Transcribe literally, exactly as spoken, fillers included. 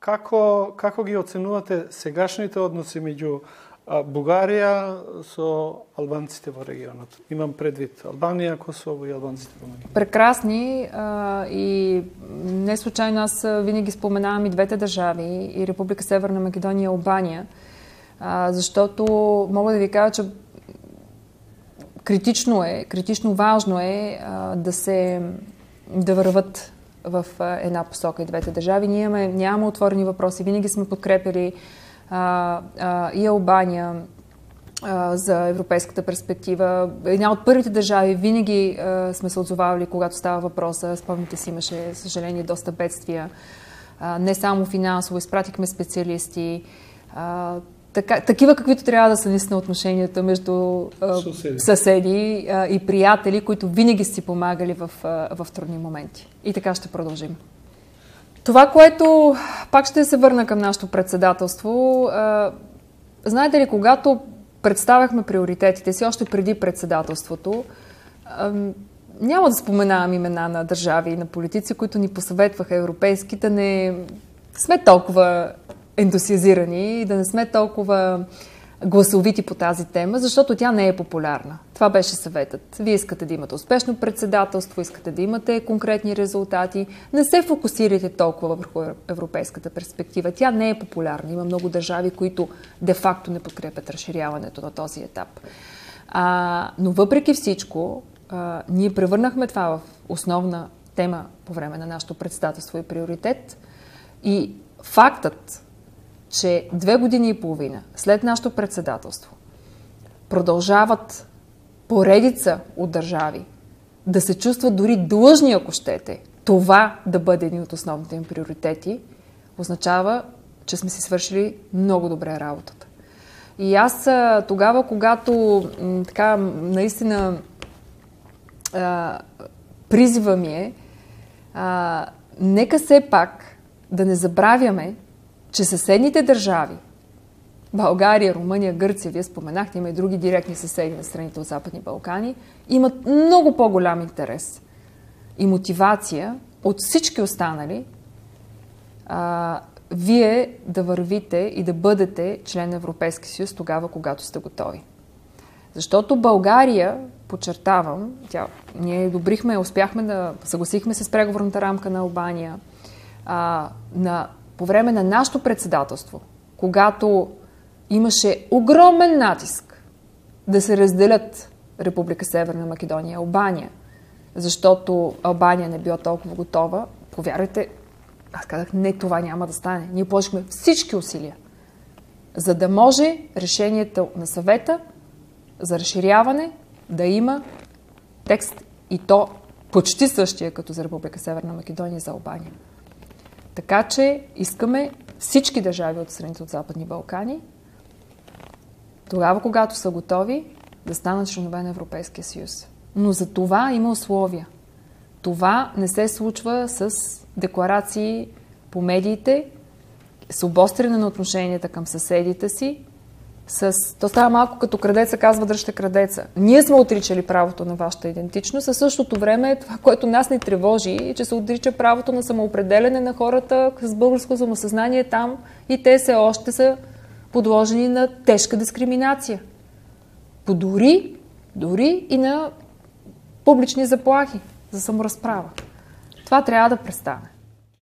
како, како ги оценувате сегашните односи меѓу Бугарија со албанците во регионот? Имам предвид Албанија, Косово и албанците во Македонија. Прекрасни а, и не случайно аз винаги споменавам и двете държави, и Република Северна Македония и Албания, а, защото мога да ви кажа, че критично е, критично важно е а, да се да върват в а, една посока и двете държави. Ние имаме, нямаме отворени въпроси, винаги сме подкрепили а, а, и Албания а, за европейската перспектива. Една от първите държави винаги а, сме се отзовавали, когато става въпроса. Спомните си, имаше, съжаление, доста бедствия. А, не само финансово, изпратихме специалисти. А, Така, такива, каквито трябва да са наистина отношенията между а, съседи, съседи а, и приятели, които винаги си помагали в, а, в трудни моменти. И така ще продължим. Това, което пак ще се върна към нашето председателство. А, знаете ли, когато представяхме приоритетите си, още преди председателството, а, няма да споменавам имена на държави и на политици, които ни посъветваха европейските, не сме толкова ентусиазирани и да не сме толкова гласовити по тази тема, защото тя не е популярна. Това беше съветът. Вие искате да имате успешно председателство, искате да имате конкретни резултати. Не се фокусирайте толкова върху европейската перспектива. Тя не е популярна. Има много държави, които де-факто не подкрепят разширяването на този етап. А, но въпреки всичко, а, ние превърнахме това в основна тема по време на нашето председателство и приоритет. И фактът, че две години и половина след нашето председателство продължават поредица от държави да се чувстват дори длъжни, ако щете, това да бъде един от основните им приоритети, означава, че сме си свършили много добре работата. И аз тогава, когато така наистина а, призива ми е, а, нека все пак да не забравяме, че съседните държави, България, Румъния, Гърция, вие споменахте, има и други директни съседи на страните от Западни Балкани, имат много по-голям интерес и мотивация от всички останали а, вие да вървите и да бъдете член на Европейския съюз тогава, когато сте готови. Защото България, подчертавам, тя, ние одобрихме, успяхме да съгласихме се с преговорната рамка на Албания, а, на по време на нашето председателство, когато имаше огромен натиск да се разделят Република Северна Македония и Албания, защото Албания не била толкова готова, повярвайте, аз казах, не, това няма да стане. Ние положихме всички усилия, за да може решението на съвета за разширяване да има текст и то почти същия като за Република Северна Македония и за Албания. Така че искаме всички държави от страните от Западни Балкани, тогава, когато са готови, да станат членове на Европейския съюз. Но за това има условия. Това не се случва с декларации по медиите, с обостряне на отношенията към съседите си. С... То става малко като крадеца казва дръжте крадеца. Ние сме отричали правото на вашата идентичност, а същото време това, което нас не тревожи, е, че се отрича правото на самоопределяне на хората с българско самосъзнание там и те все още са подложени на тежка дискриминация. По дори, дори и на публични заплахи за саморазправа. Това трябва да престане.